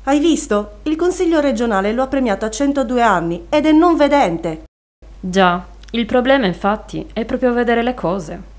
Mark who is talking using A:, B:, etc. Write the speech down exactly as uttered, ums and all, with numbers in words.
A: Hai visto? Il Consiglio regionale lo ha premiato a centodue anni ed è non vedente.
B: Già, il problema infatti è proprio vedere le cose.